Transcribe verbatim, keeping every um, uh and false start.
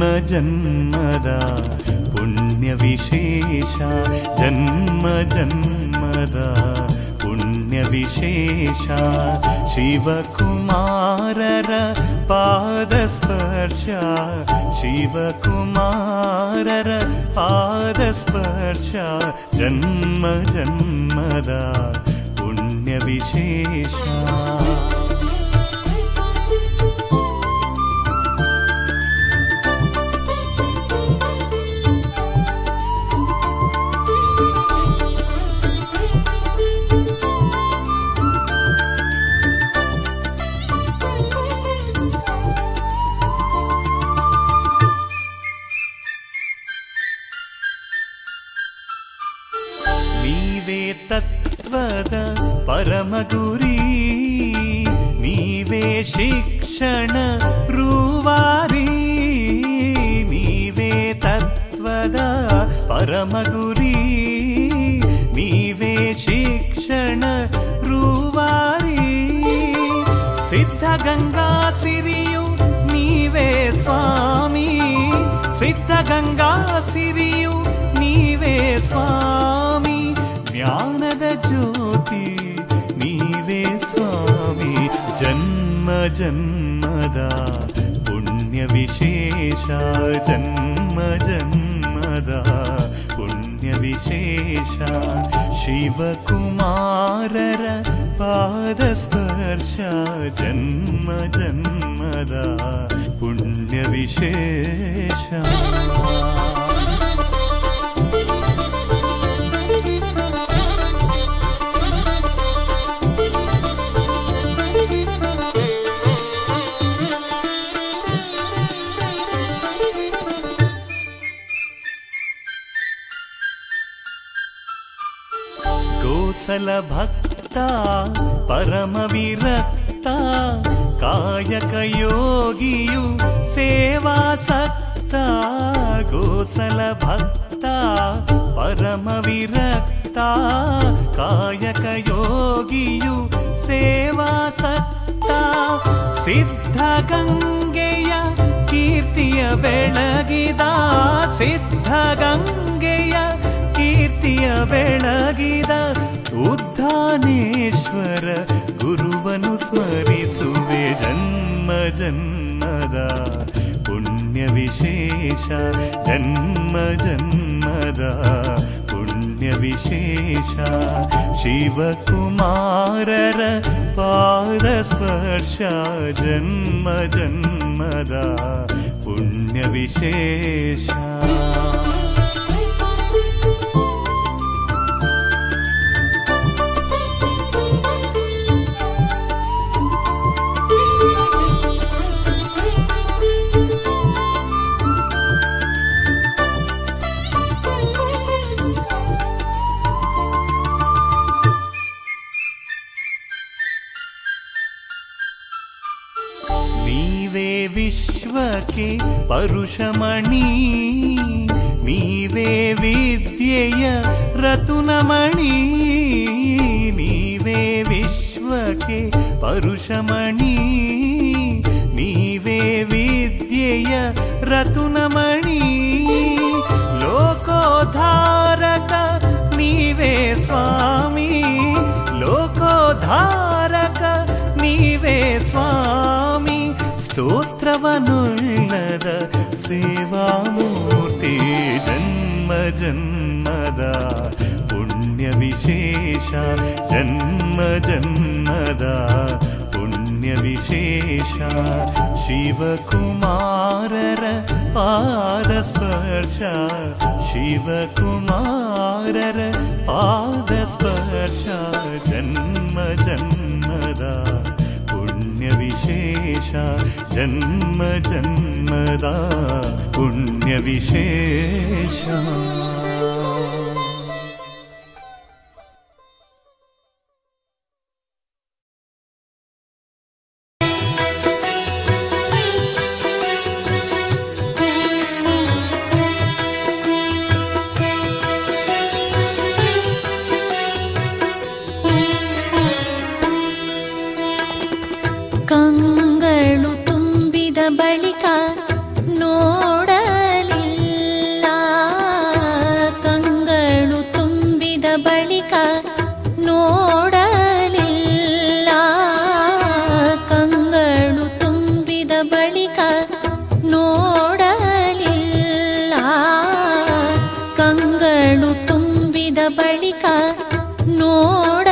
ಜನ್ಮದ ಪುಣ್ಯ ವಿಶೇಷ ಜನ್ಮ ಜನ್ಮದ ಪುಣ್ಯ ವಿಶೇಷ ಶಿವಕುಮಾರರ ಪಾದ ಸ್ಪರ್ಶ ಶಿವಕುಮಾರರ ಪಾದ ಸ್ಪರ್ಶ ಜನ್ಮ ಜನ್ಮದ ಪುಣ್ಯ ವಿಶೇಷ ತತ್ವದ ಪರಮಗುರಿ ನೀವೇ ಶಿಕ್ಷಣ ರೂವಾರಿ ನೀವೇ ತತ್ವದ ಪರಮಗುರಿ ನೀವೇ ಶಿಕ್ಷಣ ರೂವಾರಿ ಸಿದ್ಧಗಂಗಾ ಸಿರಿಯು ನೀವೇ ಸ್ವಾಮಿ ಸಿದ್ಧಗಂಗಾ ಸಿರಿಯು ನೀವೇ ಸ್ವಾಮಿ ಜ್ಞಾನದ ಜ್ಯೋತಿ ನೀವೇ ಸ್ವಾಮಿ ಜನ್ಮ ಜನ್ಮದ ಪುಣ್ಯ ವಿಶೇಷ ಜನ್ಮ ಜನ್ಮದ ಪುಣ್ಯ ವಿಶೇಷ ಶಿವಕುಮಾರರ ಪಾದ ಸ್ಪರ್ಶ ಜನ್ಮ ಜನ್ಮದ ಪುಣ್ಯ ವಿಶೇಷ ಗೋಸಲ ಭಕ್ತ ಪರಮ ವಿರಕ್ತ ಕಾಯಕ ಯೋಗಿಯು ಸೇವಾಸಕ್ತ ಗೋಸಲ ಭಕ್ತ ಪರಮ ವಿರಕ್ತ ಕಾಯಕ ಯೋಗಿಯು ಸೇವಾಸಕ್ತ ಸಿದ್ಧಗಂಗೆಯ ಕೀರ್ತಿಯ ಬೆಳಗಿದ ಸಿದ್ಧಗಂಗೆಯ ಕೀರ್ತಿಯ ಬೆಳಗಿದ ಉದ್ಧಾನೇಶ್ವರ ಗುರುವನು ಸ್ಮರಿಸುವೆ ಜನ್ಮ ಜನ್ಮದ ಪುಣ್ಯ ವಿಶೇಷ ಜನ್ಮ ಜನ್ಮದ ಪುಣ್ಯ ವಿಶೇಷ ಶಿವಕುಮಾರರ ಪಾದ ಸ್ಪರ್ಶ ಜನ್ಮ ಜನ್ಮದ ಪುಣ್ಯ ವಿಶೇಷ ವಿಶ್ವಕ್ಕೆ ಪರುಷಮಣಿ ನೀವೇ ವಿದ್ಯೆಯ ರತುನಮಣಿ ನೀವೇ ವಿಶ್ವಕ್ಕೆ ಪರುಷಮಣಿ ನೀವೇ ವಿದ್ಯೆಯ ರತುನಮಣಿ ಲೋಕೋದ್ಧಾರಕ ನೀವೇ ಸ್ವಾಮಿ ಲೋಕೋದ್ಧಾರಕ ನೀವೇ ಸ್ವಾಮಿ ಸ್ತೋತ್ರವನುಳ್ಳದ ಸೇವಾಮೂರ್ತಿ ಜನ್ಮ ಜನ್ಮದ ಪುಣ್ಯ ವಿಶೇಷ ಜನ್ಮ ಜನ್ಮದ ಪುಣ್ಯ ವಿಶೇಷ ಶಿವಕುಮಾರರ ಪಾದ ಸ್ಪರ್ಶ ಶಿವಕುಮಾರರ ಪಾದ ಸ್ಪರ್ಶ ಜನ್ಮ ಜನ್ಮದ ಪುಣ್ಯ ವಿಶೇಷ ಜನ್ಮ ಜನ್ಮದ ಪುಣ್ಯ ವಿಶೇಷ ಕಂಗಳು ತುಂಬಿದ ಬಳಿಕ ನೋಡ ಬಳಿಕ ನೋಡ